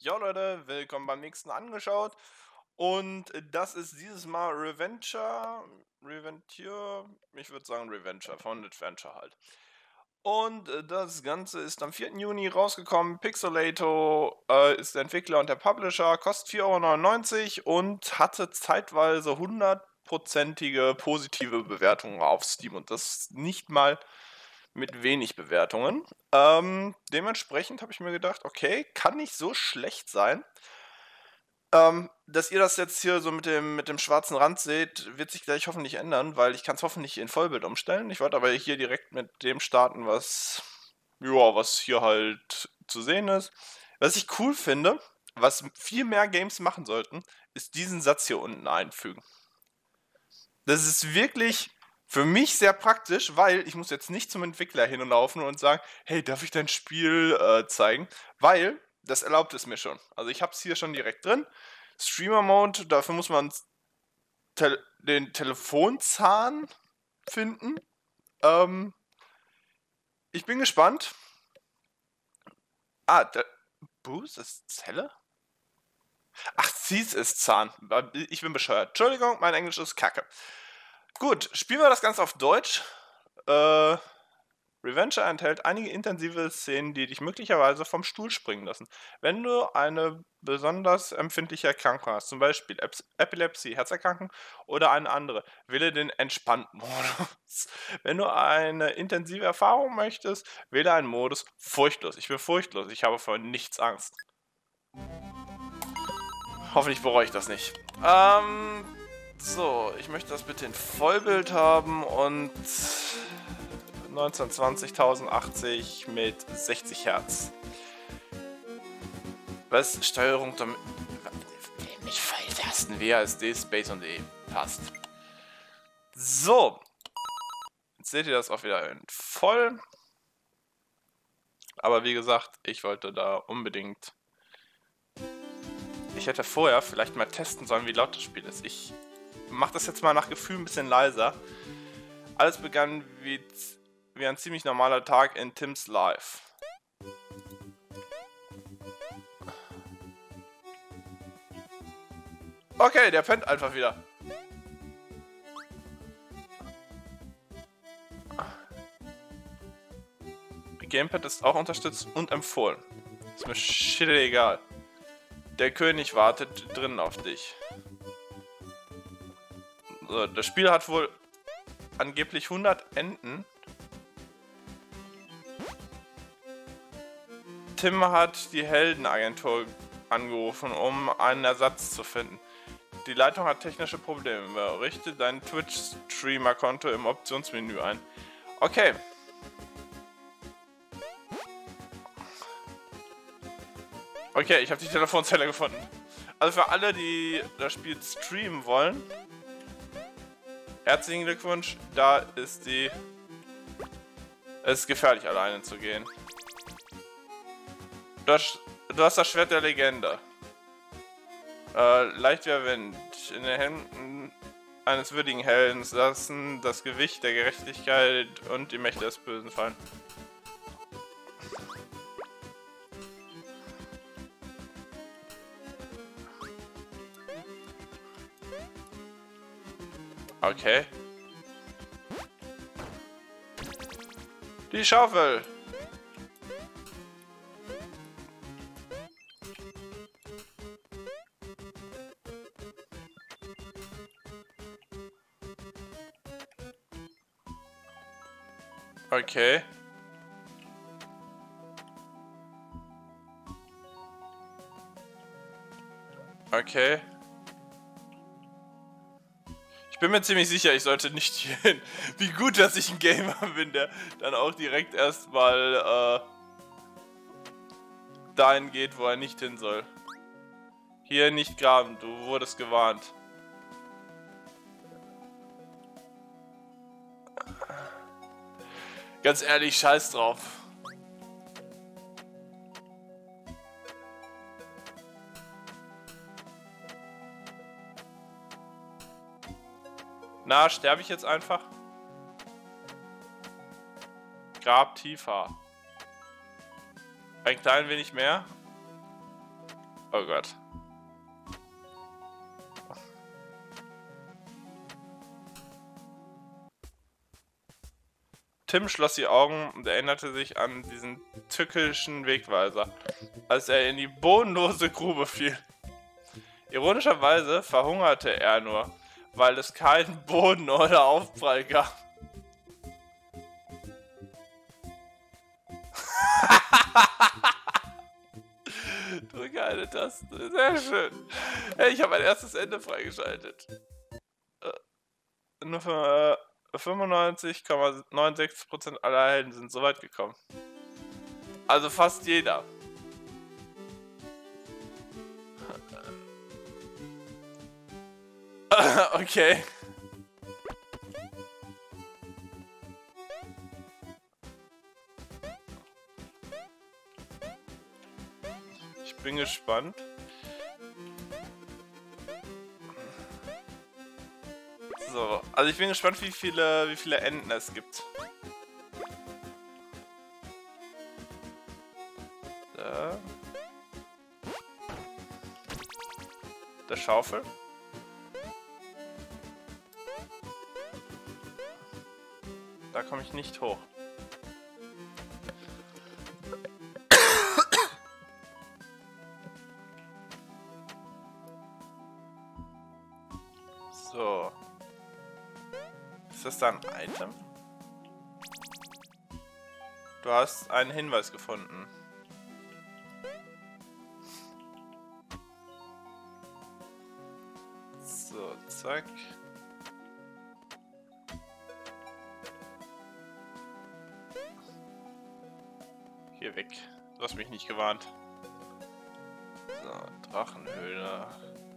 Ja, Leute, willkommen beim nächsten angeschaut. Und das ist dieses Mal Reventure, ich würde sagen Reventure, von Adventure halt. Und das Ganze ist am 4. Juni rausgekommen. Pixelato ist der Entwickler und der Publisher, kostet 4,99 € und hatte zeitweise 100%ige positive Bewertungen auf Steam. Und das nicht mal mit wenig Bewertungen. Dementsprechend habe ich mir gedacht, okay, kann nicht so schlecht sein. Dass ihr das jetzt hier so mit dem schwarzen Rand seht, wird sich gleich hoffentlich ändern, weil ich kann es hoffentlich in Vollbild umstellen. Ich wollte aber hier direkt mit dem starten, was hier halt zu sehen ist. Was ich cool finde, was viel mehr Games machen sollten, ist diesen Satz hier unten einfügen. Das ist wirklich für mich sehr praktisch, weil ich muss jetzt nicht zum Entwickler hinlaufen und sagen, hey, darf ich dein Spiel zeigen? Weil das erlaubt es mir schon. Also ich habe es hier schon direkt drin. Streamer-Mode, dafür muss man den Telefonzahn finden. Ich bin gespannt. Der Boost ist Zelle? Ach, Thies ist Zahn. Ich bin bescheuert. Entschuldigung, mein Englisch ist kacke. Gut, spielen wir das Ganze auf Deutsch. Reventure enthält einige intensive Szenen, die dich möglicherweise vom Stuhl springen lassen. Wenn du eine besonders empfindliche Erkrankung hast, zum Beispiel Epilepsie, Herzerkrankung oder eine andere, wähle den entspannten Modus. Wenn du eine intensive Erfahrung möchtest, wähle einen Modus furchtlos. Ich bin furchtlos, ich habe vor nichts Angst. Hoffentlich bereue ich das nicht. So, ich möchte das bitte in Vollbild haben und 1920 1080 mit 60 Hertz. Was? Steuerung damit. Nicht Pfeiltasten, WASD, Space und E. Passt. So. Jetzt seht ihr das auch wieder in voll. Aber wie gesagt, ich wollte da unbedingt. Ich hätte vorher vielleicht mal testen sollen, wie laut das Spiel ist. Ich mache das jetzt mal nach Gefühl ein bisschen leiser. Alles begann wie ein ziemlich normaler Tag in Tims Life. Okay, der pennt einfach wieder. Gamepad ist auch unterstützt und empfohlen. Ist mir shit egal. Der König wartet drinnen auf dich. So, das Spiel hat wohl angeblich 100 Enden. Tim hat die Heldenagentur angerufen, um einen Ersatz zu finden. Die Leitung hat technische Probleme. Richte dein Twitch-Streamer-Konto im Optionsmenü ein. Okay. Okay, ich habe die Telefonzelle gefunden. Also für alle, die das Spiel streamen wollen, herzlichen Glückwunsch. Da ist die... Es ist gefährlich, alleine zu gehen. Du hast das Schwert der Legende. Leicht wie der Wind. In den Händen eines würdigen Heldens lassen das Gewicht der Gerechtigkeit und die Mächte des Bösen fallen. Okay. Die Schaufel. Okay. Okay. Ich bin mir ziemlich sicher, ich sollte nicht hier hin. Wie gut, dass ich ein Gamer bin, der dann auch direkt erstmal dahin geht, wo er nicht hin soll. Hier nicht graben, du wurdest gewarnt. Ganz ehrlich, scheiß drauf. Na, sterbe ich jetzt einfach? Grab tiefer. Ein klein wenig mehr. Oh Gott. Tim schloss die Augen und erinnerte sich an diesen tückischen Wegweiser, als er in die bodenlose Grube fiel. Ironischerweise verhungerte er nur, weil es keinen Boden oder Aufprall gab. Drücke eine Taste. Sehr schön. Hey, ich habe mein erstes Ende freigeschaltet. Nur für 95,96% aller Helden sind so weit gekommen. Also fast jeder. Okay. Ich bin gespannt. So, also ich bin gespannt, wie viele Enden es gibt. Da. Der Schaufel. Da komme ich nicht hoch. So. Ist das da ein Item? Du hast einen Hinweis gefunden. So, zack. Hier weg. Du hast mich nicht gewarnt. So, Drachenhöhle.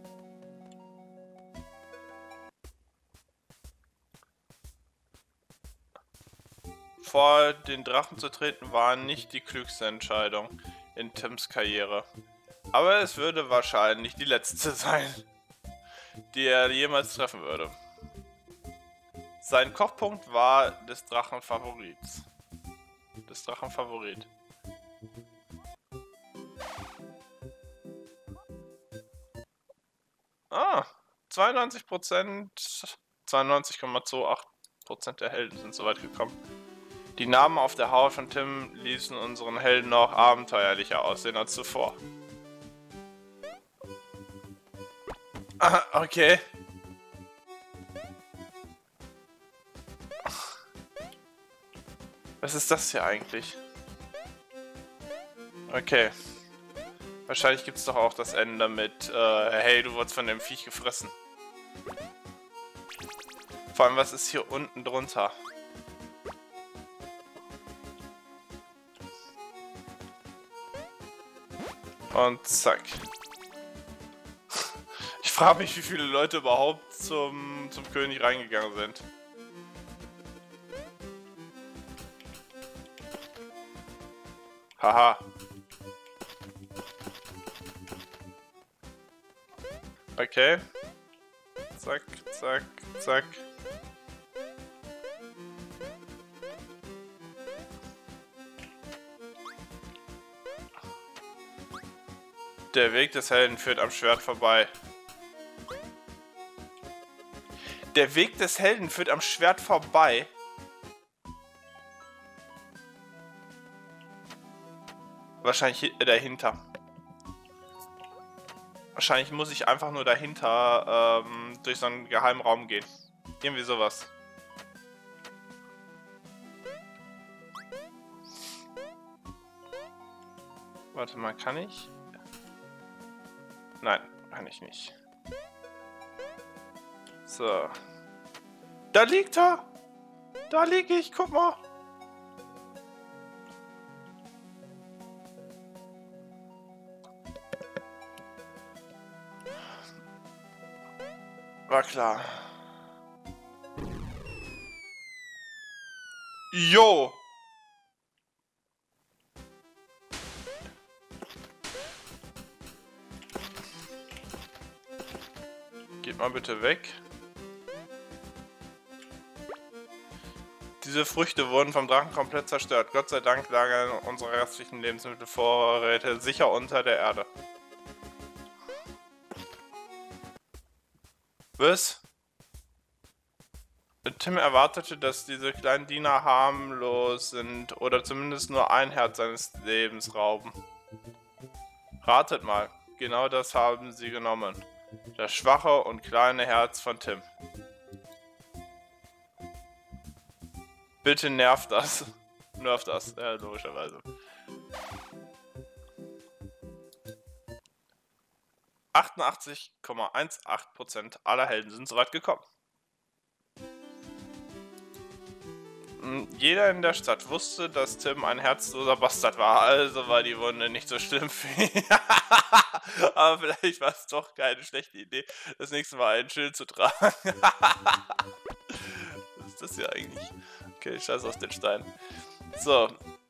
Vor den Drachen zu treten war nicht die klügste Entscheidung in Tims Karriere. Aber es würde wahrscheinlich die letzte sein, die er jemals treffen würde. Sein Kochpunkt war des Drachen Favorit. Ah, 92%, 92,28% der Helden sind so weit gekommen. Die Namen auf der Haut von Tim ließen unseren Helden noch abenteuerlicher aussehen als zuvor. Ah, okay. Was ist das hier eigentlich? Okay. Wahrscheinlich gibt es doch auch das Ende mit, hey, du wurdest von dem Viech gefressen. Vor allem, was ist hier unten drunter? Und zack. Ich frage mich, wie viele Leute überhaupt zum König reingegangen sind. Haha. Okay. Zack, zack, zack. Der Weg des Helden führt am Schwert vorbei. Der Weg des Helden führt am Schwert vorbei. Wahrscheinlich dahinter. Wahrscheinlich muss ich einfach nur dahinter durch so einen geheimen Raum gehen. Irgendwie sowas. Warte mal, kann ich? Nein, kann ich nicht. So. Da liegt er! Da liege ich, guck mal! War klar. Jo! Geht mal bitte weg. Diese Früchte wurden vom Drachen komplett zerstört. Gott sei Dank lagern unsere restlichen Lebensmittelvorräte sicher unter der Erde. Was? Tim erwartete, dass diese kleinen Diener harmlos sind oder zumindest nur ein Herz seines Lebens rauben. Ratet mal, genau das haben sie genommen. Das schwache und kleine Herz von Tim. Bitte nervt das. Nervt das, ja, logischerweise. 88,18% aller Helden sind soweit gekommen. Jeder in der Stadt wusste, dass Tim ein herzloser Bastard war, also war die Wunde nicht so schlimm für ihn. Aber vielleicht war es doch keine schlechte Idee, das nächste Mal ein Schild zu tragen. Was ist das hier eigentlich? Okay, scheiß auf den Stein. So.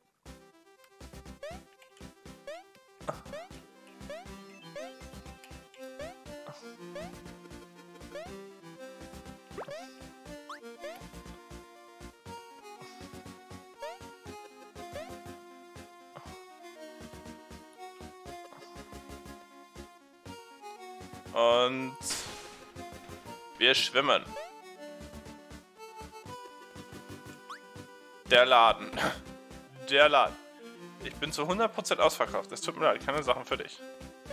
Und wir schwimmen. Der Laden. Der Laden. Ich bin zu 100% ausverkauft. Es tut mir leid, keine Sachen für dich.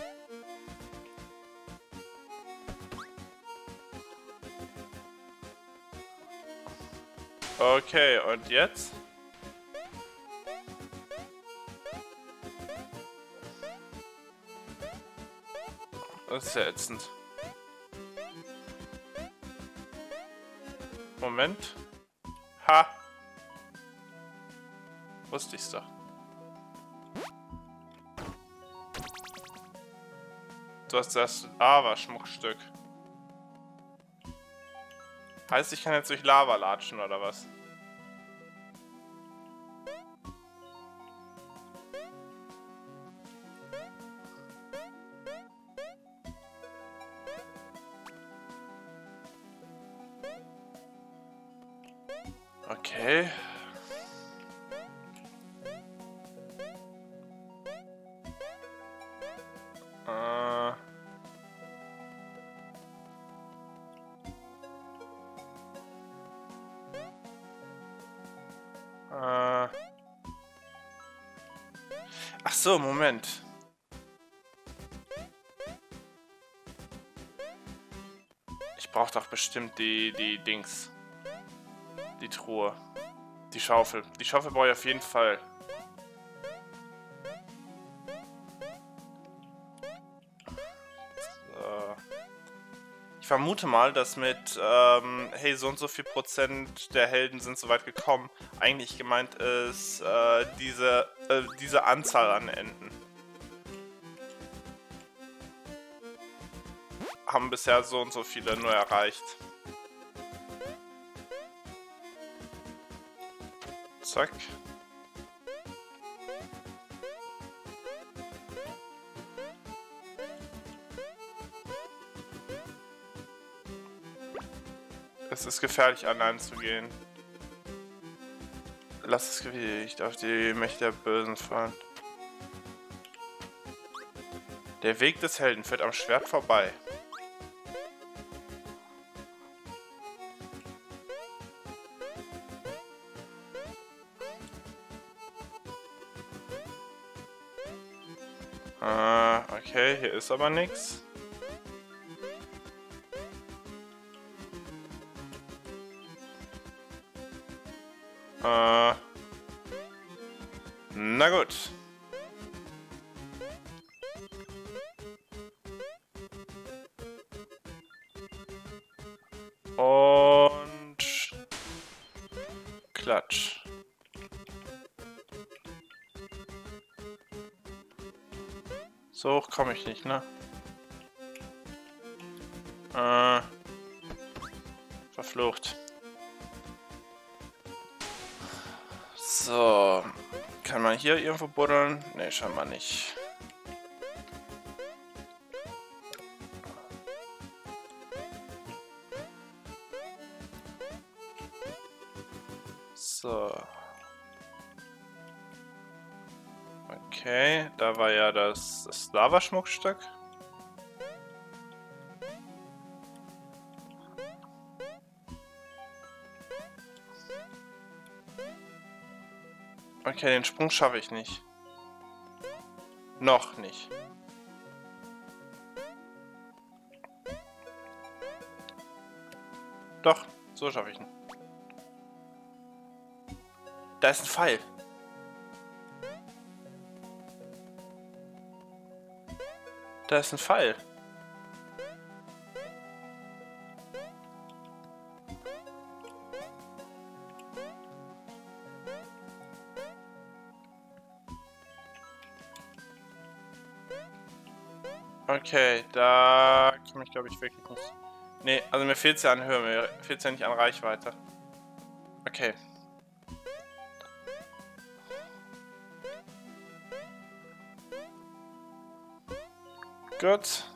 Okay, und jetzt? Das ist ja ätzend. Moment. Ha! Wusste ich's doch. Du hast das Lava-Schmuckstück. Heißt, ich kann jetzt durch Lava latschen, oder was? Okay. Ach so, Moment. Ich brauche doch bestimmt die Dings. Die Truhe. Die Schaufel. Die Schaufel brauche ich auf jeden Fall. So. Ich vermute mal, dass mit, hey, so und so viel Prozent der Helden sind soweit gekommen, eigentlich gemeint ist, diese Anzahl an Enden. Haben bisher so und so viele nur erreicht. Zack. Es ist gefährlich, allein zu gehen. Lass das Gewicht auf die Mächte der Bösen fallen. Der Weg des Helden führt am Schwert vorbei. Okay, hier ist aber nichts. Na gut. Und Klatsch. So hoch komme ich nicht, ne? Verflucht. So. Kann man hier irgendwo buddeln? Ne, scheinbar nicht. So. Okay, da war ja das Lavaschmuckstück. Okay, den Sprung schaffe ich nicht. Noch nicht. Doch, so schaffe ich ihn. Da ist ein Pfeil. Da ist ein Pfeil. Okay, da komme ich, glaube ich, wirklich nicht. Nee, also mir fehlt es ja an Höhe, mir fehlt es ja nicht an Reichweite. Okay. Gut.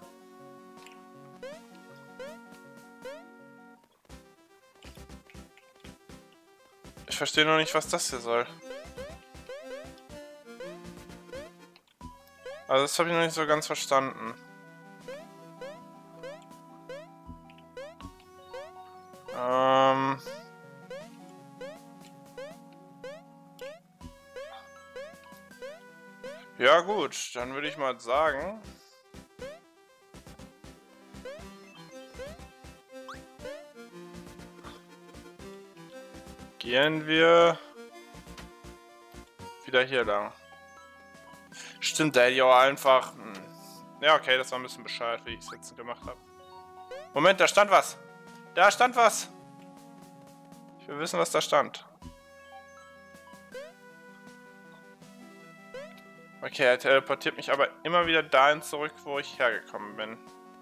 Ich verstehe noch nicht, was das hier soll. Also das habe ich noch nicht so ganz verstanden. Ja gut, dann würde ich mal sagen... Gehen wir wieder hier lang. Stimmt, da hätte ich auch einfach... Ja, okay, das war ein bisschen bescheuert, wie ich es jetzt gemacht habe. Moment, da stand was. Da stand was. Ich will wissen, was da stand. Okay, er teleportiert mich aber immer wieder dahin zurück, wo ich hergekommen bin.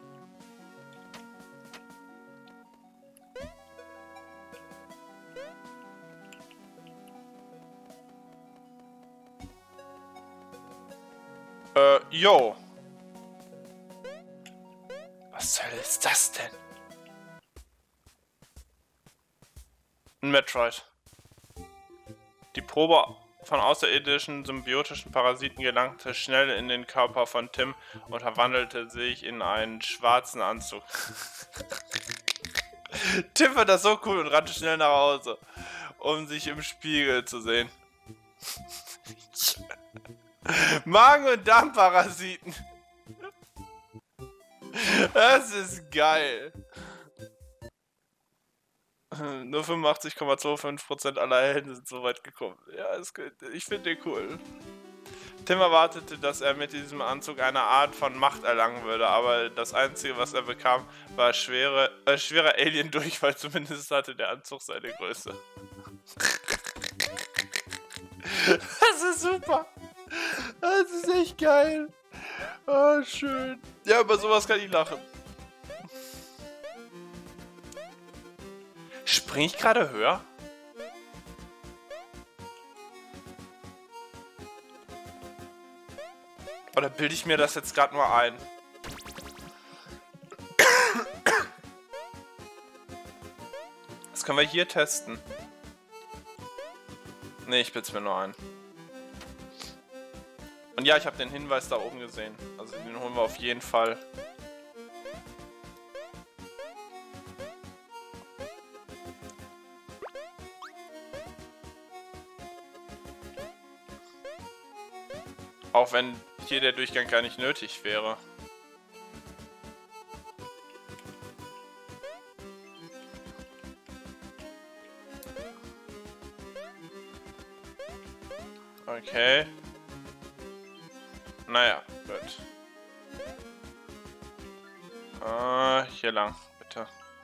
Jo. Was zur Hölle ist das denn? Ein Metroid. Die Probe von außerirdischen symbiotischen Parasiten gelangte schnell in den Körper von Tim und verwandelte sich in einen schwarzen Anzug. Tim fand das so cool und rannte schnell nach Hause, um sich im Spiegel zu sehen. Magen- und Darmparasiten. Das ist geil. Nur 85,25% aller Helden sind so weit gekommen. Ja, ich finde den cool. Tim erwartete, dass er mit diesem Anzug eine Art von Macht erlangen würde, aber das Einzige, was er bekam, war schwerer Alien-Durchfall. Zumindest hatte der Anzug seine Größe. Das ist super. Das ist echt geil. Oh, schön. Ja, über sowas kann ich lachen. Spring ich gerade höher? Oder bilde ich mir das jetzt gerade nur ein? Das können wir hier testen. Ne, ich bilde es mir nur ein. Und ja, ich habe den Hinweis da oben gesehen. Also den holen wir auf jeden Fall. Auch wenn hier der Durchgang gar nicht nötig wäre. Okay. Naja, gut. Hier lang, bitte.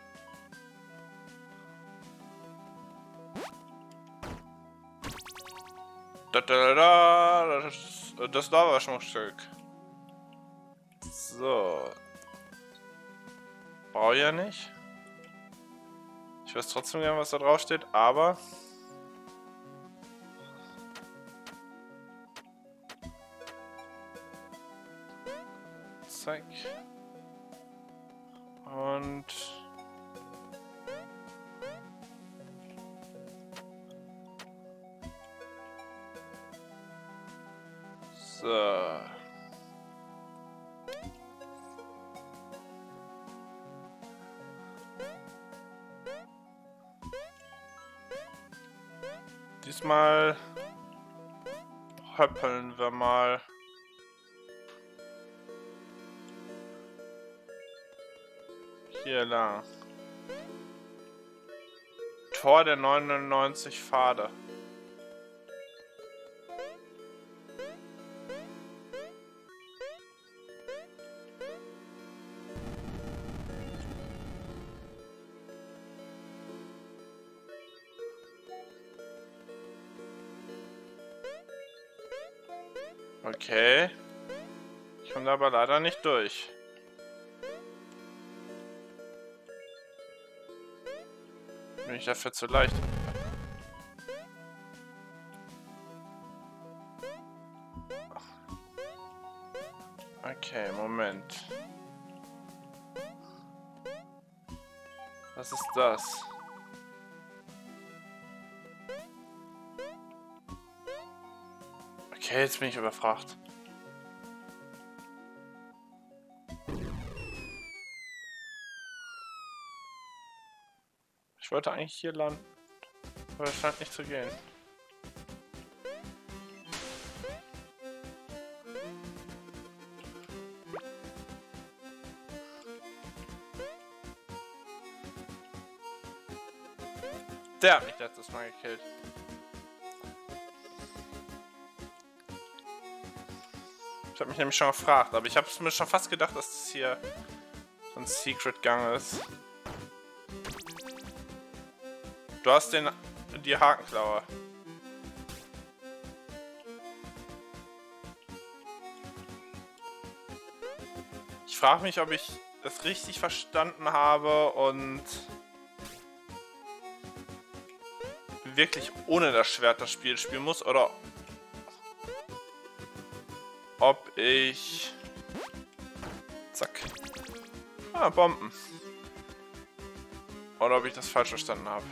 Das Lavaschmuckstück. So. Brauche ich ja nicht. Ich weiß trotzdem gerne, was da drauf steht, aber... Zack. Und... So. Diesmal höppeln wir mal. Hier lang. Tor der 99 Pfade. Okay. Ich komme da aber leider nicht durch. Bin ich dafür zu leicht? Okay, Moment. Was ist das? Okay, jetzt bin ich überfragt. Ich wollte eigentlich hier landen, aber es scheint nicht zu gehen. Der hat mich letztes Mal gekillt. Ich habe mich nämlich schon gefragt, aber ich habe mir schon fast gedacht, dass das hier so ein Secret-Gang ist. Du hast die Hakenklaue. Ich frage mich, ob ich das richtig verstanden habe und wirklich ohne das Schwert das Spiel spielen muss oder ob ich... Zack. Ah, Bomben. Oder ob ich das falsch verstanden habe.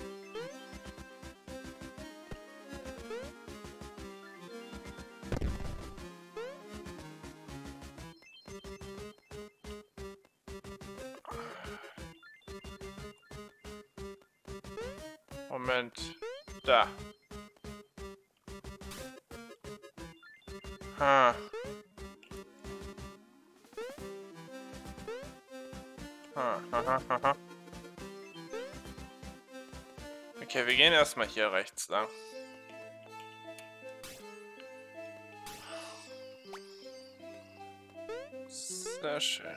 Moment. Da. Ha. Ha. Okay, wir gehen erstmal hier rechts lang. Sehr schön.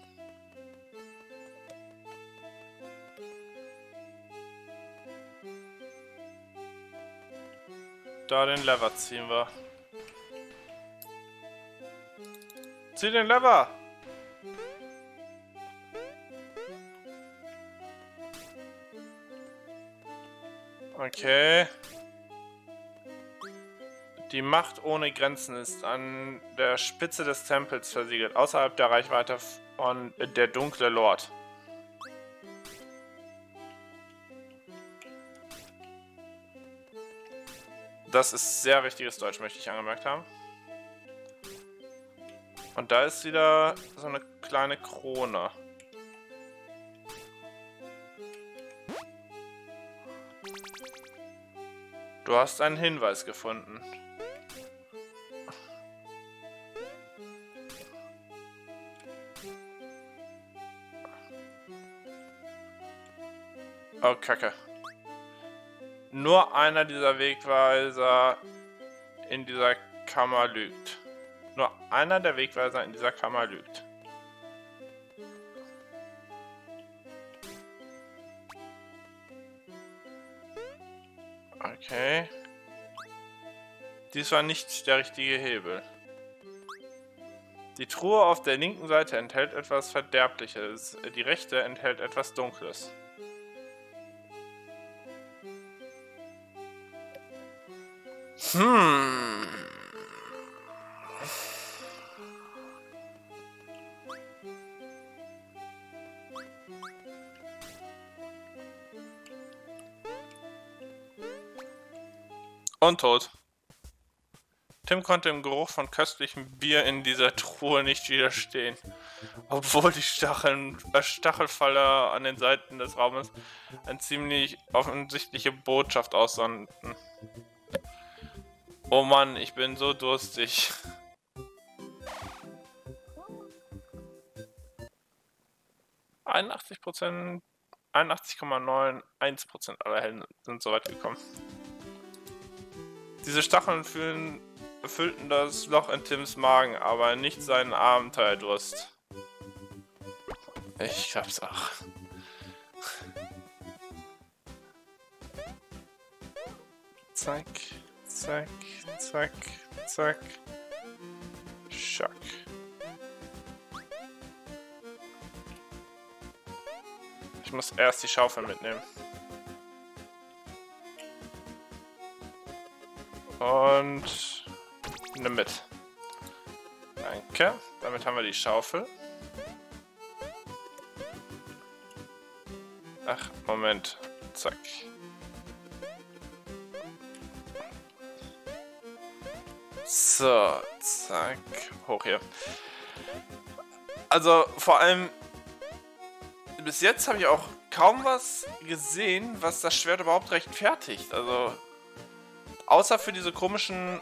Da den Lever ziehen wir. Zieh den Lever! Okay. Die Macht ohne Grenzen ist an der Spitze des Tempels versiegelt, außerhalb der Reichweite von der dunkle Lord. Das ist sehr wichtiges Deutsch, möchte ich angemerkt haben. Und da ist wieder so eine kleine Krone. Du hast einen Hinweis gefunden. Oh, Kacke. Nur einer dieser Wegweiser in dieser Kammer lügt. Nur einer der Wegweiser in dieser Kammer lügt. Okay. Dies war nicht der richtige Hebel. Die Truhe auf der linken Seite enthält etwas Verderbliches, die rechte enthält etwas Dunkles. Und tot. Tim konnte dem Geruch von köstlichem Bier in dieser Truhe nicht widerstehen, obwohl die Stachelfalle an den Seiten des Raumes eine ziemlich offensichtliche Botschaft aussandten. Oh Mann, ich bin so durstig. %, 81,91% aller Helden sind so weit gekommen. Diese Stacheln erfüllten das Loch in Tims Magen, aber nicht seinen Abenteuerdurst. Ich glaub's auch. Zack, zack, zack, zack. Schock. Ich muss erst die Schaufel mitnehmen. Und nimm mit. Danke. Damit haben wir die Schaufel. Ach, Moment. Zack. So, zack. Hoch hier. Also, vor allem bis jetzt habe ich auch kaum was gesehen, was das Schwert überhaupt rechtfertigt. Also, außer für diese komischen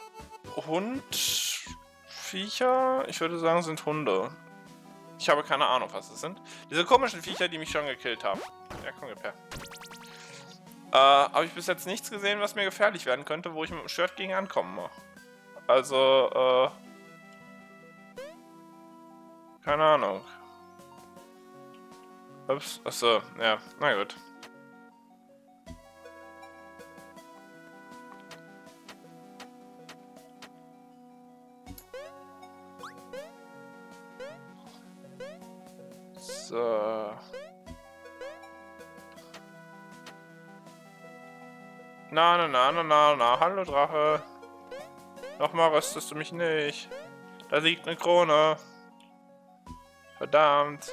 Hundviecher, ich würde sagen, sind Hunde. Ich habe keine Ahnung, was das sind. Diese komischen Viecher, die mich schon gekillt haben. Ja, komm, gib her. Habe ich bis jetzt nichts gesehen, was mir gefährlich werden könnte, wo ich mit dem Schwert gegen ankomme. Also, keine Ahnung. Ups, achso, ja, na gut. So. Na, hallo Drache. Nochmal röstest du mich nicht. Da liegt eine Krone. Verdammt.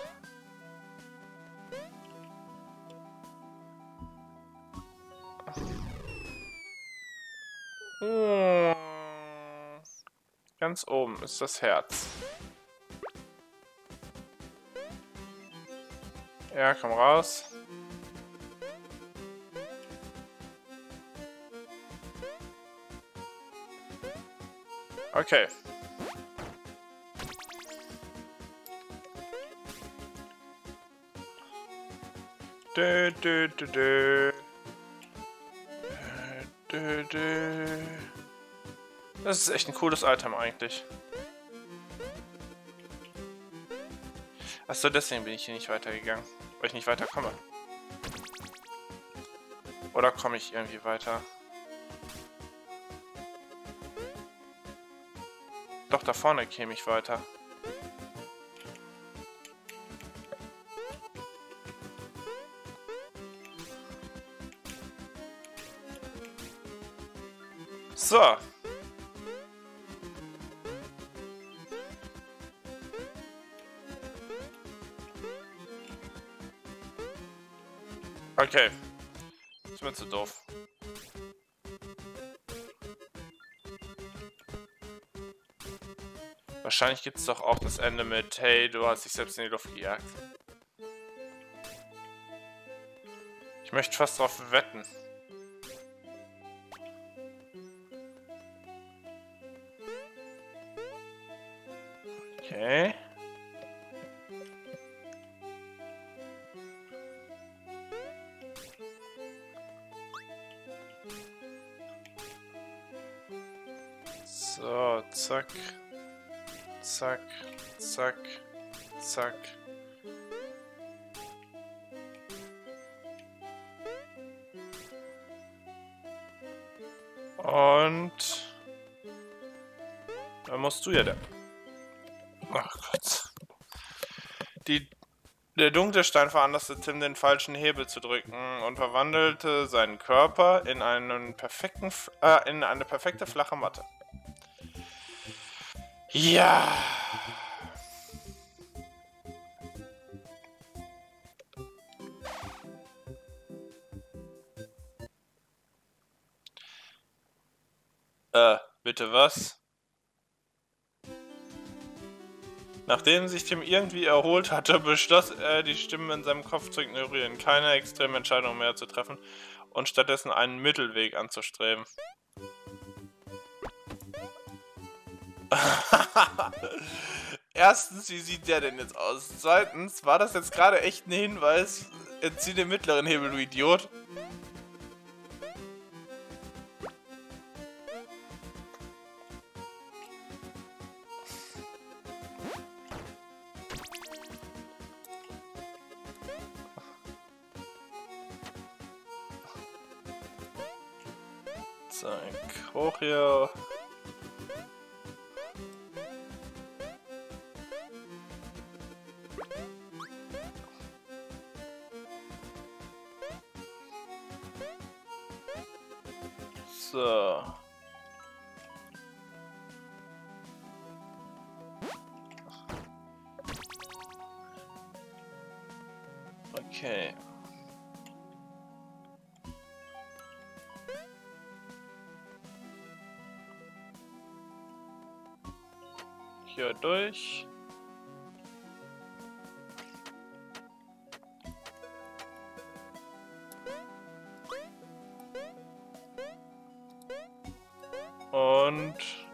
Ganz oben ist das Herz. Ja, komm raus. Okay. Dö, dö, dö, dö. Dö, dö. Das ist echt ein cooles Item eigentlich. Achso, deswegen bin ich hier nicht weitergegangen. Weil ich nicht weiterkomme. Oder komme ich irgendwie weiter? Doch, da vorne käme ich weiter. So. Okay. Ist mir zu doof. Wahrscheinlich gibt es doch auch das Ende mit, hey, du hast dich selbst in die Luft gejagt. Ich möchte fast drauf wetten. Okay. So, zack. Zack, zack, zack. Und da musst du ja da. Ach Gott. Der dunkle Stein veranlasste Tim, den falschen Hebel zu drücken und verwandelte seinen Körper in eine perfekte flache Matte. Ja. Bitte was? Nachdem sich Tim irgendwie erholt hatte, beschloss er, die Stimmen in seinem Kopf zu ignorieren, keine extreme Entscheidung mehr zu treffen und stattdessen einen Mittelweg anzustreben. Erstens, wie sieht der denn jetzt aus? Zweitens, war das jetzt gerade echt ein Hinweis? Zieh den mittleren Hebel, du Idiot. Zack, hoch hier. So. Okay. Hier durch. Und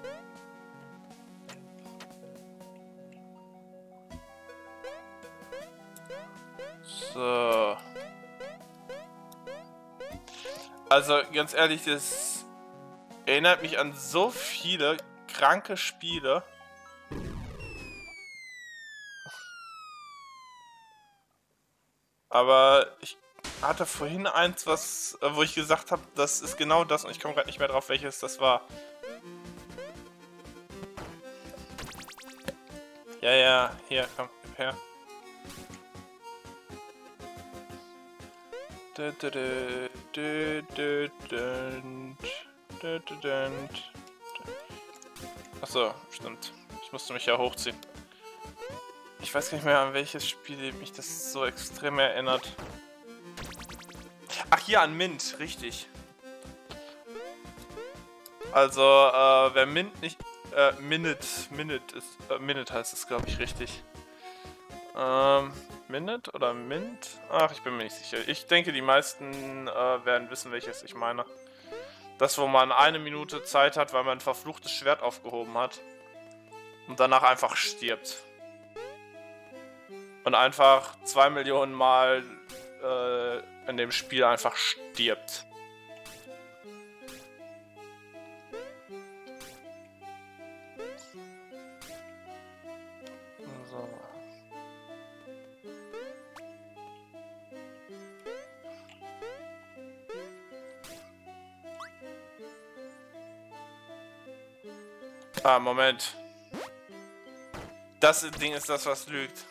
so. Also ganz ehrlich, das erinnert mich an so viele kranke Spiele. Aber ich hatte vorhin eins, wo ich gesagt habe, das ist genau das und ich komme gerade nicht mehr drauf, welches das war. Ja, ja, hier, komm, gib her. Achso, stimmt. Ich musste mich ja hochziehen. Ich weiß gar nicht mehr, an welches Spiel mich das so extrem erinnert. Ach ja, an Mint, richtig. Also, wer Mint nicht... Minute heißt es, glaube ich, richtig. Minute oder Mint? Ach, ich bin mir nicht sicher. Ich denke, die meisten werden wissen, welches ich meine. Das, wo man 1 Minute Zeit hat, weil man ein verfluchtes Schwert aufgehoben hat. Und danach einfach stirbt. Und einfach 2 Millionen Mal in dem Spiel einfach stirbt. So. Ah, Moment. Das Ding ist das, was lügt.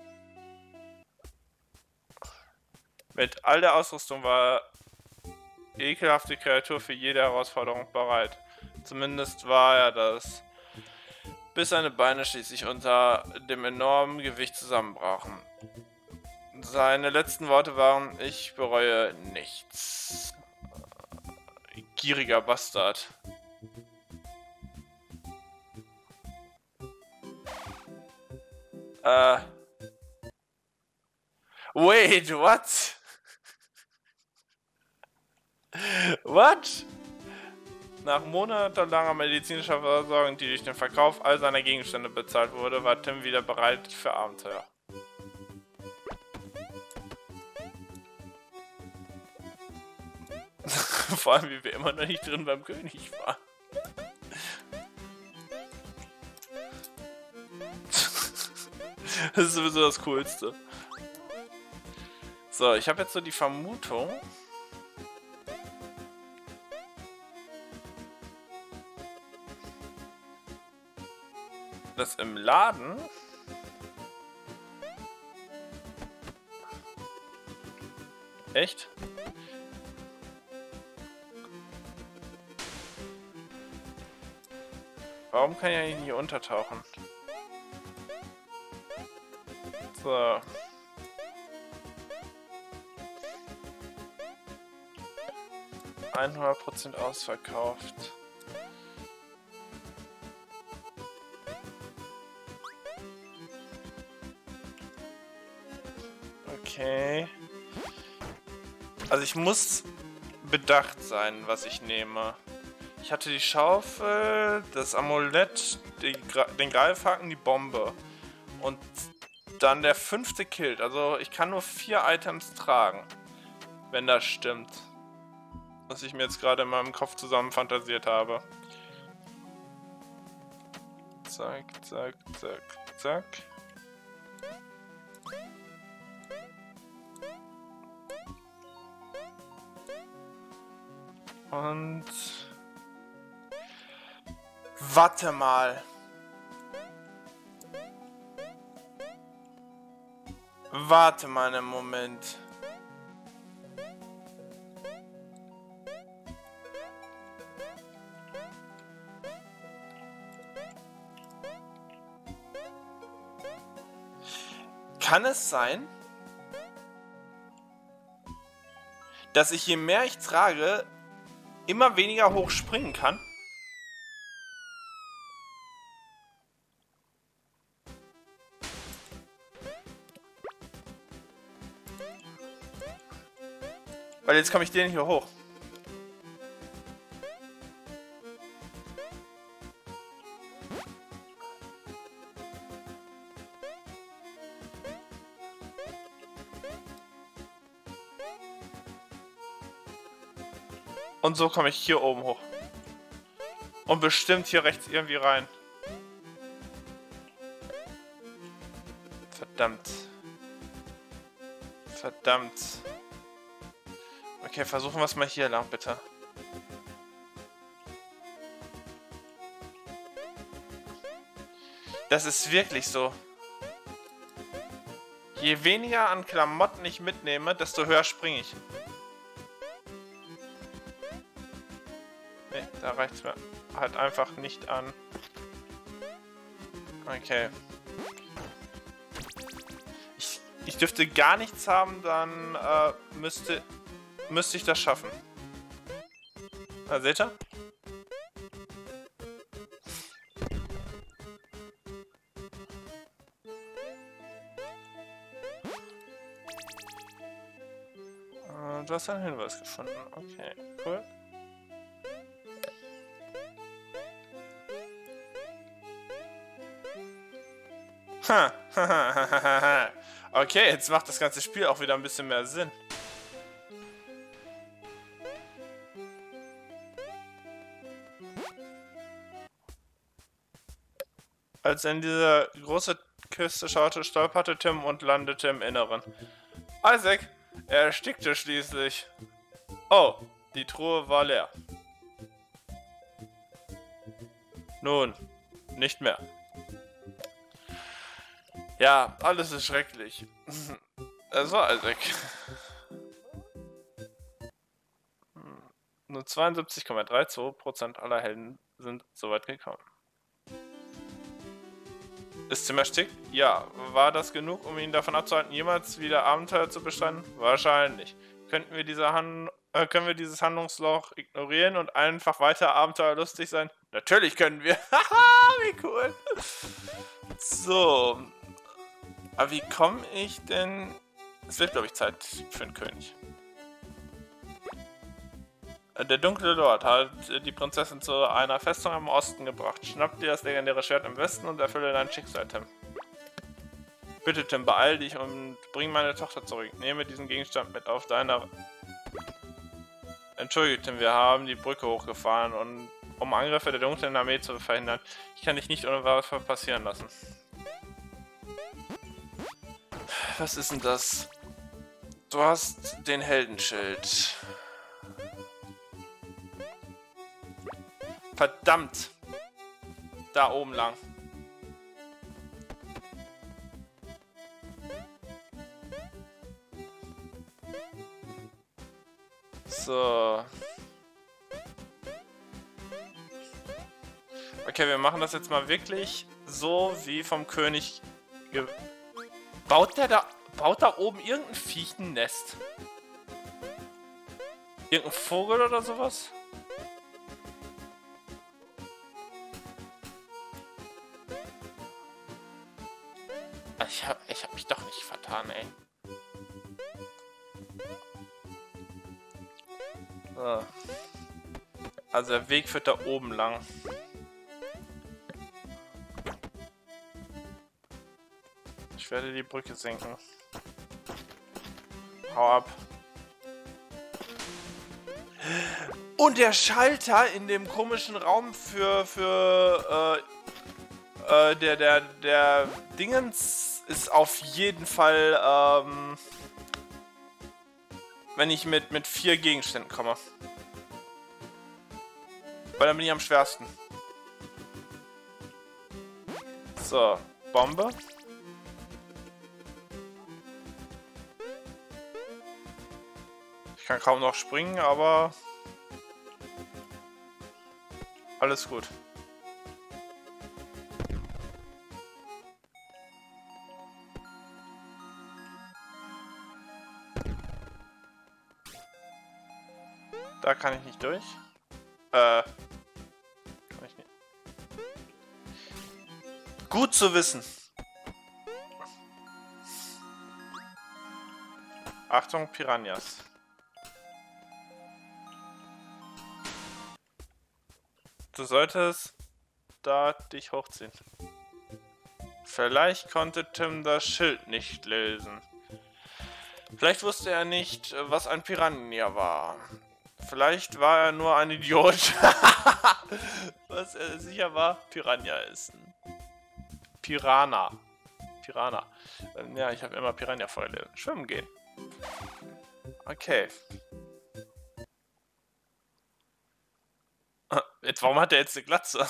Mit all der Ausrüstung war die ekelhafte Kreatur für jede Herausforderung bereit. Zumindest war er das. Bis seine Beine schließlich unter dem enormen Gewicht zusammenbrachen. Seine letzten Worte waren: Ich bereue nichts. Gieriger Bastard. Wait, what? What? Nach monatelanger medizinischer Versorgung, die durch den Verkauf all seiner Gegenstände bezahlt wurde, war Tim wieder bereit für Abenteuer. Vor allem, wie wir immer noch nicht drin beim König waren. Das ist sowieso das Coolste. So, ich habe jetzt so die Vermutung, dass im Laden echt? Warum kann ich eigentlich nicht untertauchen? So. %100% ausverkauft. Okay. Also ich muss bedacht sein, was ich nehme. Ich hatte die Schaufel, das Amulett, den Greifhaken, die Bombe. Und dann der 5. Kilt. Also ich kann nur 4 Items tragen. Wenn das stimmt. Was ich mir jetzt gerade in meinem Kopf zusammen fantasiert habe. Zack, zack, zack, zack. Und... Warte mal. Warte mal einen Moment. Kann es sein, dass ich, je mehr ich trage, immer weniger hoch springen kann? Weil jetzt komme ich den hier hoch. Und so komme ich hier oben hoch. Und bestimmt hier rechts irgendwie rein. Verdammt. Verdammt. Okay, versuchen wir es mal hier lang, bitte. Das ist wirklich so. Je weniger an Klamotten ich mitnehme, desto höher springe ich. Nee, da reicht es mir halt einfach nicht an. Okay. Ich dürfte gar nichts haben, dann müsste ich das schaffen. Na, seht ihr? Du hast einen Hinweis gefunden. Okay, cool. Okay, jetzt macht das ganze Spiel auch wieder ein bisschen mehr Sinn. Als er in diese große Küste schaute, stolperte Tim und landete im Inneren. Isaac, er erstickte schließlich. Oh, die Truhe war leer. Nun, nicht mehr. Ja, alles ist schrecklich. Es war Isaac. Nur 72,32% aller Helden sind soweit gekommen. Ist Tim erstickt? Ja. War das genug, um ihn davon abzuhalten, jemals wieder Abenteuer zu bestreiten? Wahrscheinlich. Können wir dieses Handlungsloch ignorieren und einfach weiter abenteuerlustig sein? Natürlich können wir. Haha, wie cool. So. Aber wie komme ich denn... Es wird, glaube ich, Zeit für einen König. Der dunkle Lord hat die Prinzessin zu einer Festung im Osten gebracht. Schnapp dir das legendäre Schwert im Westen und erfülle dein Schicksal, Tim. Bitte, Tim, beeil dich und bring meine Tochter zurück. Nehme diesen Gegenstand mit auf deiner... Entschuldige, Tim, wir haben die Brücke hochgefahren, und um Angriffe der dunklen Armee zu verhindern. Ich kann dich nicht ohne Waffe passieren lassen. Was ist denn das? Du hast den Heldenschild. Verdammt! Da oben lang. So. Okay, wir machen das jetzt mal wirklich so wie vom König. Baut da oben irgendein Viech ein Nest? Irgendein Vogel oder sowas? Ich hab mich doch nicht vertan, ey. So. Also der Weg führt da oben lang. Ich werde die Brücke senken. Hau ab. Und der Schalter in dem komischen Raum für der Dingens ist auf jeden Fall, wenn ich mit 4 Gegenständen komme. Weil dann bin ich am schwersten. So, Bombe. Ich kann kaum noch springen, aber alles gut. Da kann ich nicht durch. Kann ich nicht. Gut zu wissen. Achtung, Piranhas. Du solltest da dich hochziehen. Vielleicht konnte Tim das Schild nicht lesen. Vielleicht wusste er nicht, was ein Piranha war. Vielleicht war er nur ein Idiot. Was er sicher war, Piranha essen. Piranha. Piranha. Ja, ich habe immer Piranha vorgelesen. Schwimmen gehen. Okay. Warum hat er jetzt eine Glatze?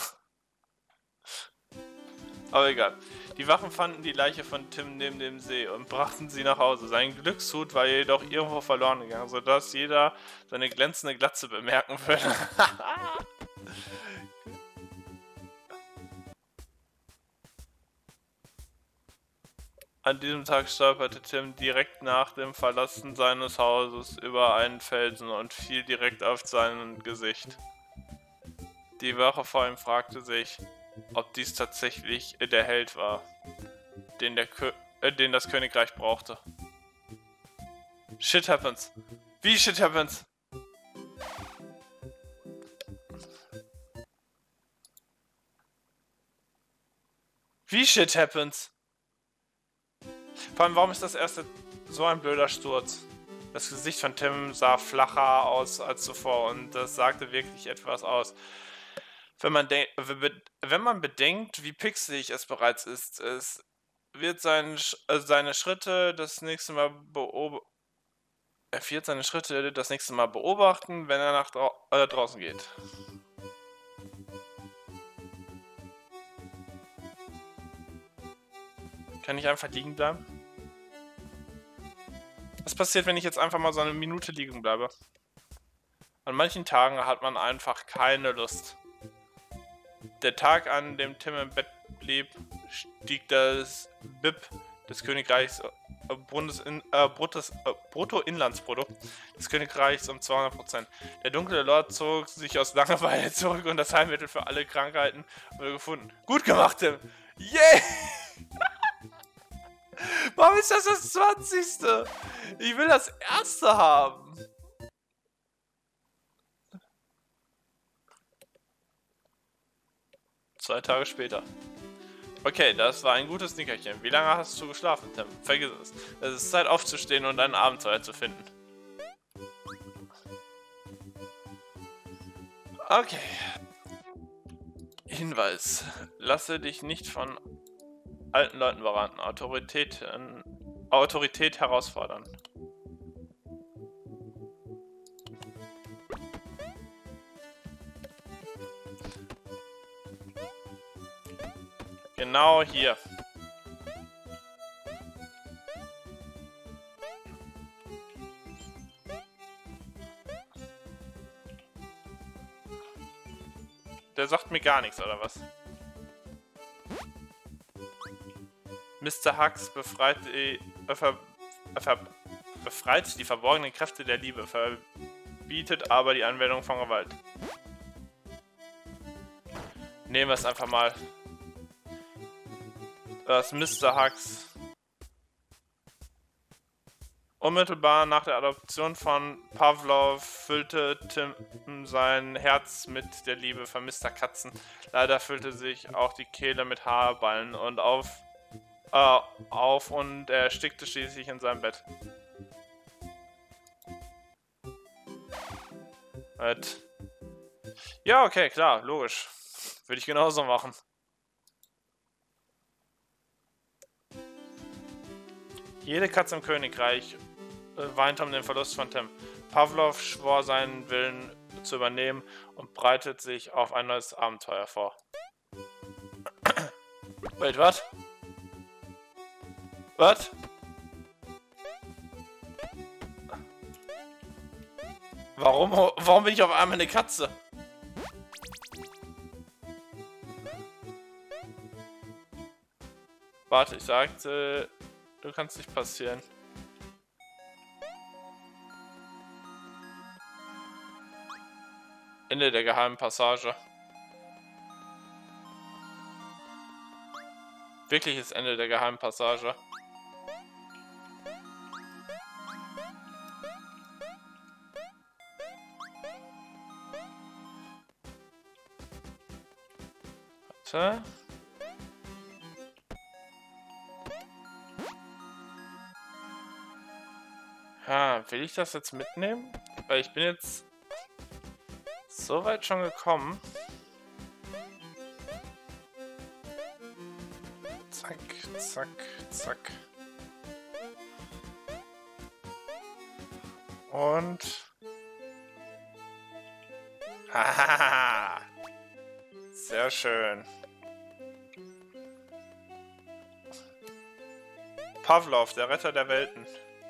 Aber egal. Die Wachen fanden die Leiche von Tim neben dem See und brachten sie nach Hause. Sein Glückshut war jedoch irgendwo verloren gegangen, sodass jeder seine glänzende Glatze bemerken würde. An diesem Tag stolperte Tim direkt nach dem Verlassen seines Hauses über einen Felsen und fiel direkt auf sein Gesicht. Die Wache vor ihm fragte sich, ob dies tatsächlich der Held war, den das Königreich brauchte. Shit happens. Wie shit happens? Wie shit happens? Vor allem, warum ist das erste so ein blöder Sturz? Das Gesicht von Tim sah flacher aus als zuvor und das sagte wirklich etwas aus. Wenn man bedenkt, wie pixelig es bereits ist, es wird seine Schritte das nächste Mal beobachten, wenn er nach draußen geht. Kann ich einfach liegen bleiben? Was passiert, wenn ich jetzt einfach mal so eine Minute liegen bleibe? An manchen Tagen hat man einfach keine Lust. Der Tag, an dem Tim im Bett blieb, stieg das BIP des Königreichs Bruttoinlandsprodukt des Königreichs um 200%. Der dunkle Lord zog sich aus Langeweile zurück und das Heilmittel für alle Krankheiten wurde gefunden. Gut gemacht, Tim! Yay! Warum ist das das 20.? Ich will das erste haben! Zwei Tage später. Okay, das war ein gutes Nickerchen. Wie lange hast du geschlafen, Tim? Vergiss es. Es ist Zeit aufzustehen und ein Abenteuer zu finden. Okay. Hinweis. Lasse dich nicht von alten Leuten beraten. Autorität herausfordern. Genau hier. Der sagt mir gar nichts, oder was? Mr. Hux befreit die verborgenen Kräfte der Liebe, verbietet aber die Anwendung von Gewalt. Nehmen wir es einfach mal. Das Mr. Hux. Unmittelbar nach der Adoption von Pavlov füllte Tim sein Herz mit der Liebe vermisster Katzen. Leider füllte sich auch die Kehle mit Haarballen und auf und er erstickte schließlich in seinem Bett. Ja, okay, klar, logisch. Würde ich genauso machen. Jede Katze im Königreich weinte um den Verlust von Tim. Pavlov schwor seinen Willen zu übernehmen und bereitet sich auf ein neues Abenteuer vor. Wait, was? Was? Warum bin ich auf einmal eine Katze? Warte, ich sagte, du kannst nicht passieren. Ende der geheimen Passage. Wirkliches Ende der geheimen Passage. Warte. Will ich das jetzt mitnehmen? Weil ich bin jetzt so weit schon gekommen. Zack, zack, zack. Und... Hahaha! Sehr schön. Pavlov, der Retter der Welten.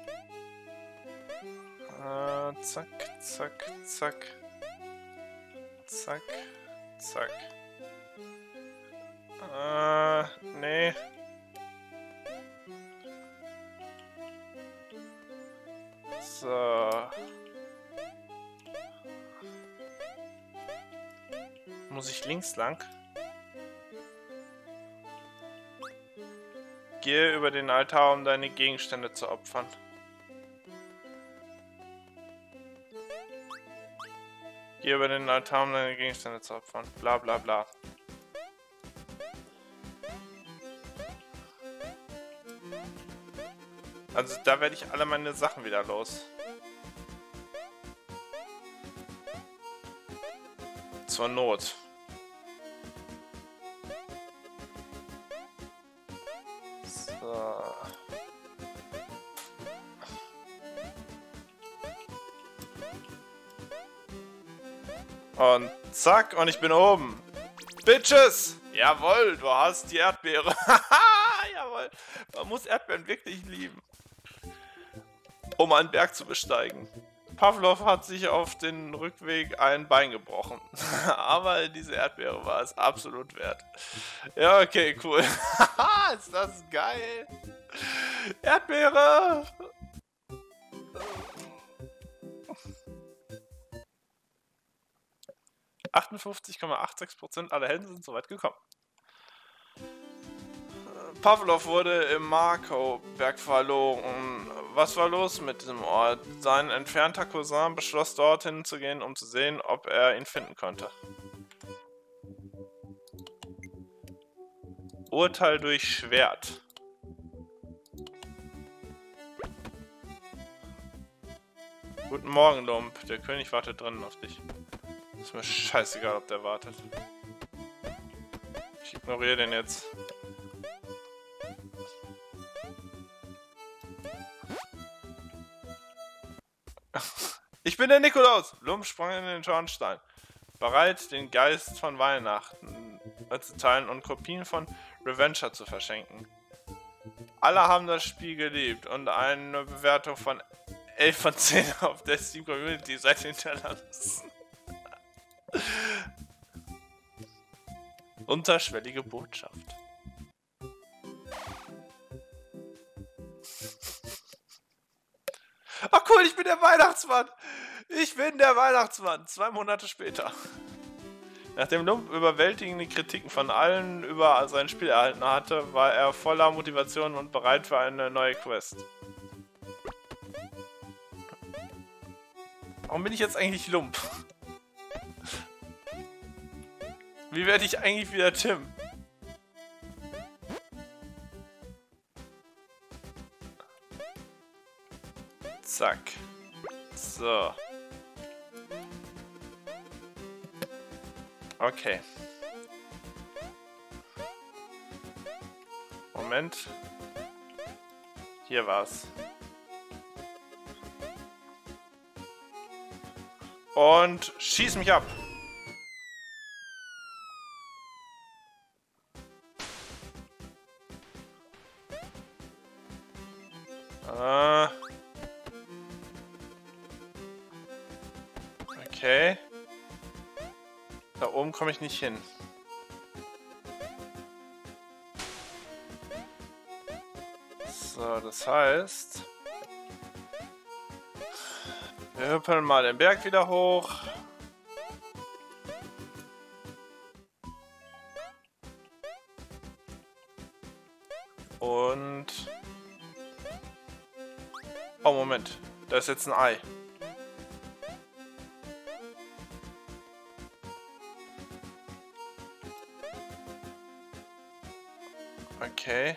Zack, zack, zack. Zack, zack. Nee. So. Muss ich links lang? Gehe über den Altar, um deine Gegenstände zu opfern. Gehe über den Altar, um deine Gegenstände zu opfern. Bla bla bla. Also da werde ich alle meine Sachen wieder los. Zur Not. So. Und zack, und ich bin oben. Bitches! Jawohl, du hast die Erdbeere. Jawohl. Man muss Erdbeeren wirklich lieben, um einen Berg zu besteigen. Pavlov hat sich auf den Rückweg ein Bein gebrochen. Aber diese Erdbeere war es absolut wert. Ja, okay, cool. Ist das geil. Erdbeere! 58,86% aller Helden sind soweit gekommen. Pavlov wurde im Markow-Berg verloren. Was war los mit diesem Ort? Sein entfernter Cousin beschloss, dorthin zu gehen, um zu sehen, ob er ihn finden konnte. Urteil durch Schwert. Guten Morgen, Lump. Der König wartet drinnen auf dich. Ist mir scheißegal, ob der wartet. Ich ignoriere den jetzt. Ich bin der Nikolaus! Lump sprang in den Schornstein. Bereit, den Geist von Weihnachten zu teilen und Kopien von Revenger zu verschenken. Alle haben das Spiel geliebt und eine Bewertung von 11 von 10 auf der Steam Community Seite hinterlassen. Unterschwellige Botschaft. Ach cool, ich bin der Weihnachtsmann! Ich bin der Weihnachtsmann! 2 Monate später. Nachdem Lump überwältigende Kritiken von allen über sein Spiel erhalten hatte, war er voller Motivation und bereit für eine neue Quest. Warum bin ich jetzt eigentlich Lump? Wie werde ich eigentlich wieder Tim? Zack. So. Okay. Moment. Hier war's. Und schieß mich ab. Okay. Da oben komme ich nicht hin. So, das heißt... Wir hüpfen mal den Berg wieder hoch. Und... Oh, Moment. Da ist jetzt ein Ei. Okay.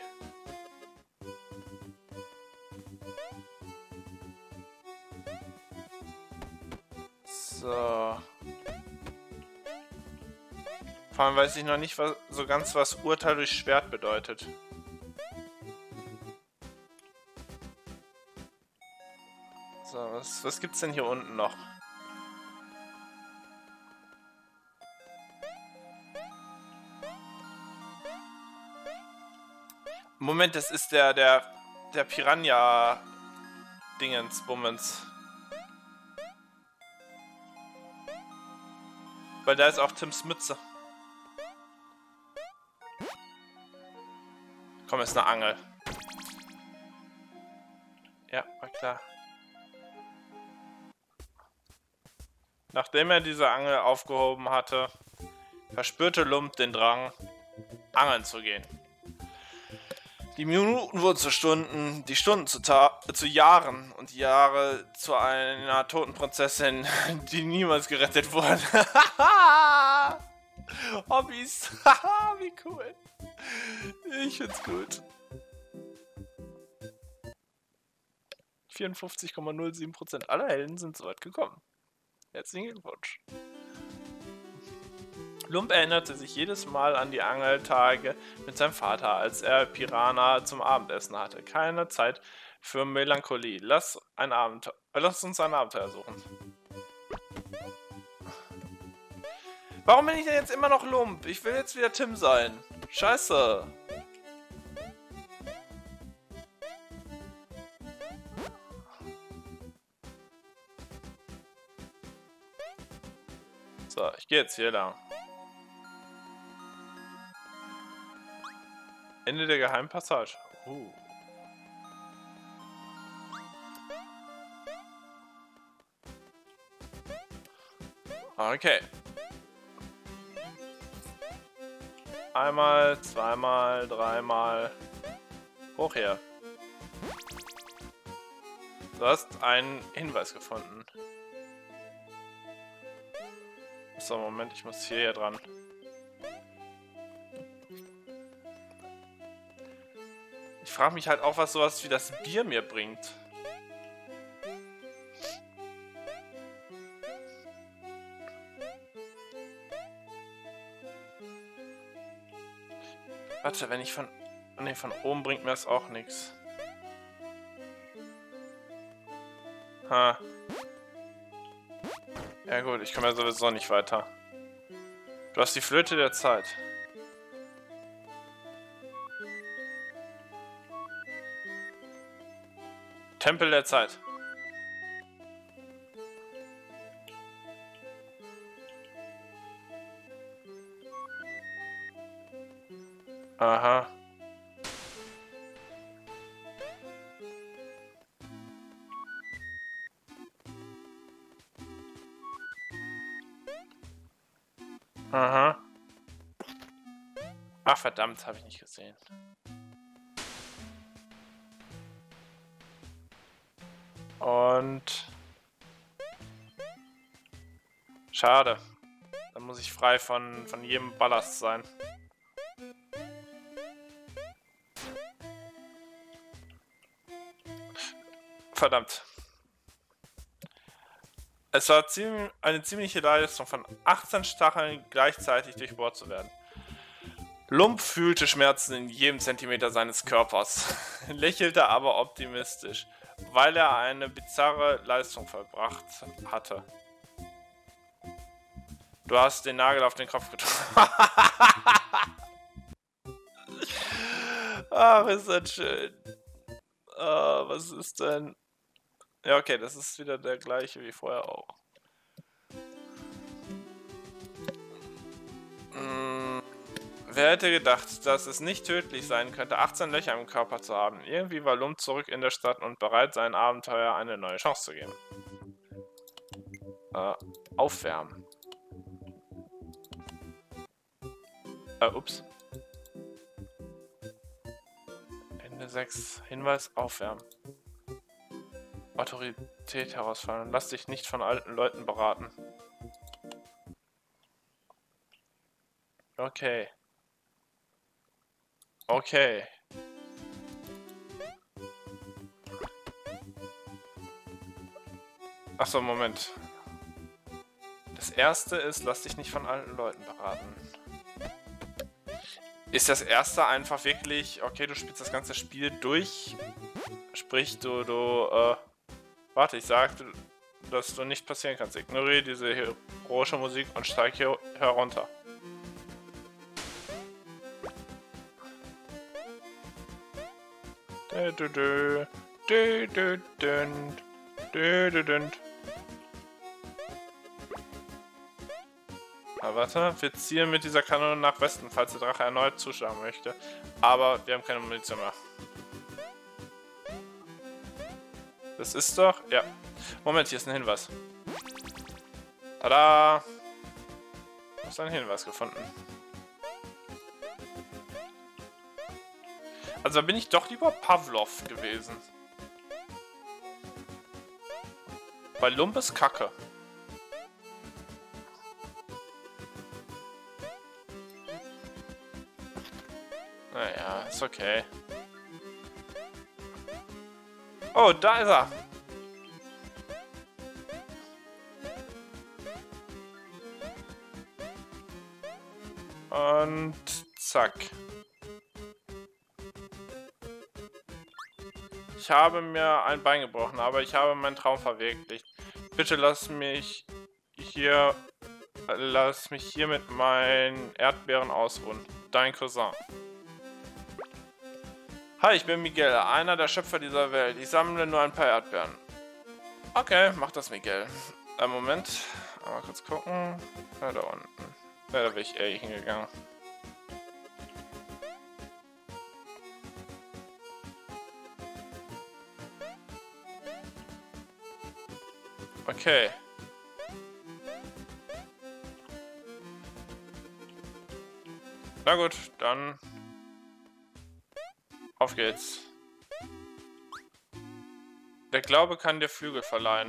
So. Vor allem weiß ich noch nicht so ganz, was Urteil durch Schwert bedeutet. So, was gibt's denn hier unten noch? Moment, das ist der Piranha-Dingens-Bummens. Weil da ist auch Tims Mütze. Komm, ist eine Angel. Ja, war klar. Nachdem er diese Angel aufgehoben hatte, verspürte Lump den Drang, angeln zu gehen. Die Minuten wurden zu Stunden, die Stunden zu Jahren und die Jahre zu einer toten Prinzessin, die niemals gerettet wurde. Hobbys. Wie cool. Ich find's gut. 54,07% aller Helden sind so weit gekommen. Herzlichen Glückwunsch. Lump erinnerte sich jedes Mal an die Angeltage mit seinem Vater, als er Piranha zum Abendessen hatte. Keine Zeit für Melancholie. Lass uns ein Abenteuer suchen. Warum bin ich denn jetzt immer noch Lump? Ich will jetzt wieder Tim sein. Scheiße. So, ich gehe jetzt hier lang. Ende der geheimen Passage. Okay. Einmal, zweimal, dreimal. Hoch her. Du hast einen Hinweis gefunden. So, Moment, ich muss hier dran. Ich frage mich halt auch, was sowas wie das Bier mir bringt. Warte, wenn ich von... Ne, von oben bringt mir das auch nichts. Ha. Ja gut, ich komme ja sowieso nicht weiter. Du hast die Flöte der Zeit. Tempel der Zeit. Aha. Aha. Ach verdammt, habe ich nicht gesehen. Und Schade. Dann muss ich frei von jedem Ballast sein. Verdammt. Es war eine ziemliche Leistung, von 18 Stacheln gleichzeitig durchbohrt zu werden. Lump fühlte Schmerzen in jedem Zentimeter seines Körpers, lächelte aber optimistisch, weil er eine bizarre Leistung vollbracht hatte. Du hast den Nagel auf den Kopf getroffen. Ach, ist das schön. Was ist denn? Ja, okay, das ist wieder der gleiche wie vorher auch. Wer hätte gedacht, dass es nicht tödlich sein könnte, 18 Löcher im Körper zu haben? Irgendwie war Lump zurück in der Stadt und bereit, seinem Abenteuer eine neue Chance zu geben. Aufwärmen. Ups. Ende 6. Hinweis, aufwärmen. Autorität herausfallen. Lass dich nicht von alten Leuten beraten. Okay. Okay. Achso, Moment. Das erste ist, lass dich nicht von alten Leuten beraten. Ist das erste einfach wirklich, okay, du spielst das ganze Spiel durch, sprich, warte, ich sagte, dass du nicht passieren kannst. Ignoriere diese heroische Musik und steig hier herunter. Warte, wir zielen mit dieser Kanone nach Westen, falls der Drache erneut zuschlagen möchte. Aber wir haben keine Munition mehr. Das ist doch... Ja. Moment, hier ist ein Hinweis. Tada! Du hast einen Hinweis gefunden. Also da bin ich doch lieber Pavlov gewesen. Weil Lump ist Kacke. Naja, ist okay. Oh, da ist er. Und zack. Ich habe mir ein Bein gebrochen, aber ich habe meinen Traum verwirklicht. Bitte lass mich hier mit meinen Erdbeeren ausruhen. Dein Cousin. Hi, ich bin Miguel, einer der Schöpfer dieser Welt. Ich sammle nur ein paar Erdbeeren. Okay, mach das, Miguel. Moment. Mal kurz gucken. Ja, da unten. Ja, da bin ich ehrlich hingegangen. Okay. Na gut, dann auf geht's. Der Glaube kann dir Flügel verleihen.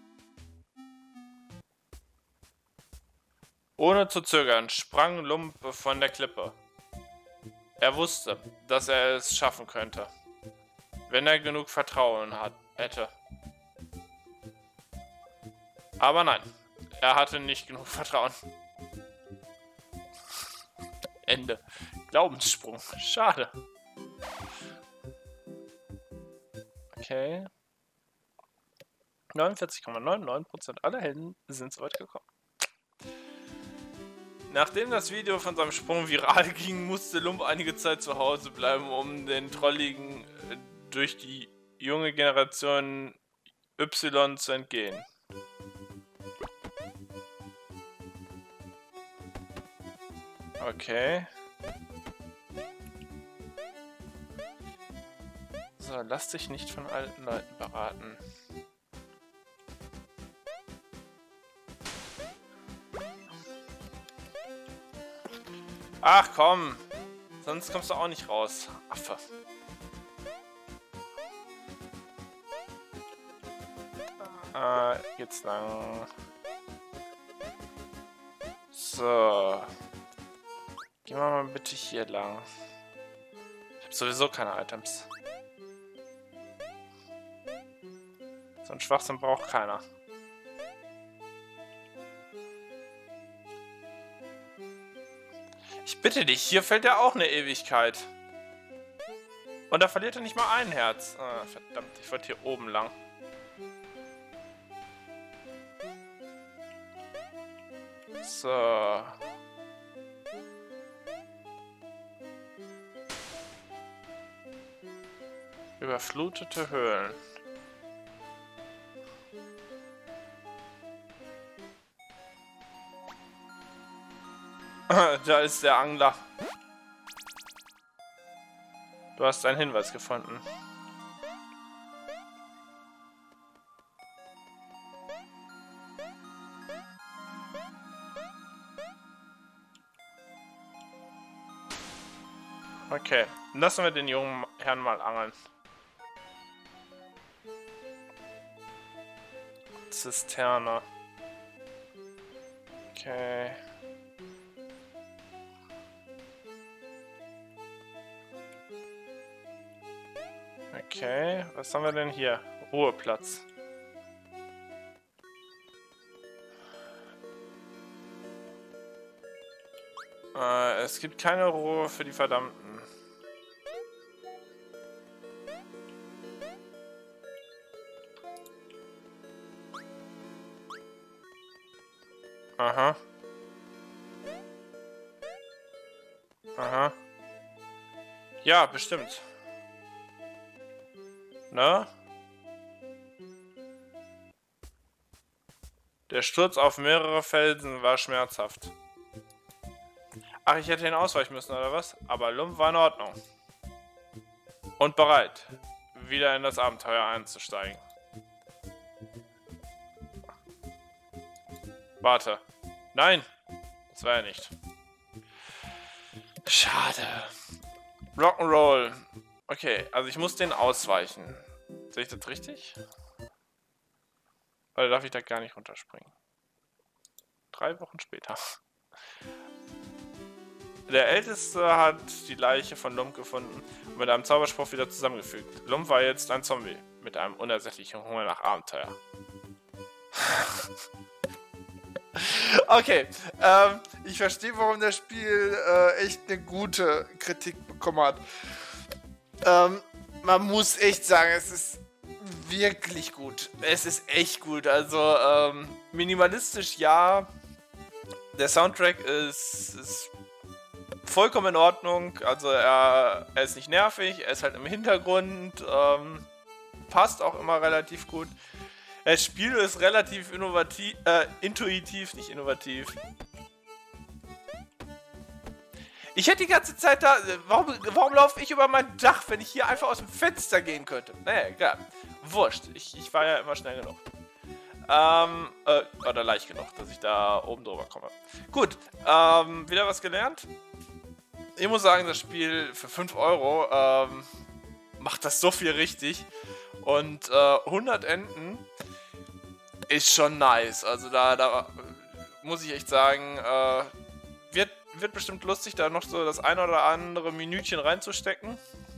Ohne zu zögern sprang Lump von der Klippe. Er wusste, dass er es schaffen könnte, wenn er genug Vertrauen hätte. Aber nein, er hatte nicht genug Vertrauen. Ende. Glaubenssprung. Schade. Okay. 49,99% aller Helden sind so weit gekommen. Nachdem das Video von seinem Sprung viral ging, musste Lump einige Zeit zu Hause bleiben, um den Trolligen durch die junge Generation Y zu entgehen. Okay. So, lass dich nicht von alten Leuten beraten. Ach komm, sonst kommst du auch nicht raus. Affe. Geht's lang. So. Gehen wir mal bitte hier lang. Ich habe sowieso keine Items. So ein Schwachsinn braucht keiner. Ich bitte dich, hier fällt ja auch eine Ewigkeit. Und da verliert er nicht mal ein Herz. Ah, verdammt, ich wollte hier oben lang. So. Überflutete Höhlen. Da ist der Angler. Du hast einen Hinweis gefunden. Okay, lassen wir den jungen Herrn mal angeln. Zisterne. Okay. Okay, was haben wir denn hier? Ruheplatz. Es gibt keine Ruhe für die Verdammten. Aha. Aha. Ja, bestimmt. Ne? Der Sturz auf mehrere Felsen war schmerzhaft. Ach, ich hätte ihn ausweichen müssen, oder was? Aber Lump war in Ordnung. Und bereit, wieder in das Abenteuer einzusteigen. Warte. Nein! Das war er nicht. Schade. Rock'n'Roll. Okay, also ich muss den ausweichen. Sehe ich das richtig? Oder darf ich da gar nicht runterspringen? 3 Wochen später. Der Älteste hat die Leiche von Lump gefunden und mit einem Zauberspruch wieder zusammengefügt. Lump war jetzt ein Zombie mit einem unersättlichen Hunger nach Abenteuer. Okay, ich verstehe, warum das Spiel echt eine gute Kritik bekommen hat. Man muss echt sagen, es ist wirklich gut. Es ist echt gut. Also, minimalistisch ja. Der Soundtrack ist vollkommen in Ordnung. Also, er ist nicht nervig, er ist halt im Hintergrund. Passt auch immer relativ gut. Das Spiel ist relativ intuitiv, nicht innovativ. Ich hätte die ganze Zeit da... Warum laufe ich über mein Dach, wenn ich hier einfach aus dem Fenster gehen könnte? Naja, egal. Wurscht. Ich war ja immer schnell genug. Oder leicht genug, dass ich da oben drüber komme. Gut. Wieder was gelernt. Ich muss sagen, das Spiel für 5 Euro macht das so viel richtig. Und 100 Enden ist schon nice. Also da muss ich echt sagen, wird bestimmt lustig, da noch so das ein oder andere Minütchen reinzustecken.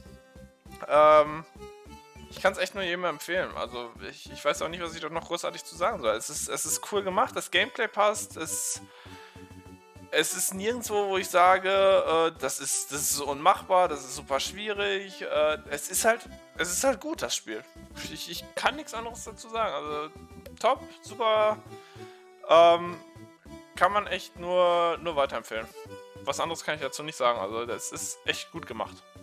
Ich kann es echt nur jedem empfehlen. Also ich weiß auch nicht, was ich da noch großartig zu sagen soll. Es ist cool gemacht, das Gameplay passt, es ist nirgendwo, wo ich sage, das ist unmachbar, das ist super schwierig. Es ist halt gut, das Spiel. Ich kann nichts anderes dazu sagen. Also top, super. Kann man echt nur weiterempfehlen. Was anderes kann ich dazu nicht sagen. Also das ist echt gut gemacht.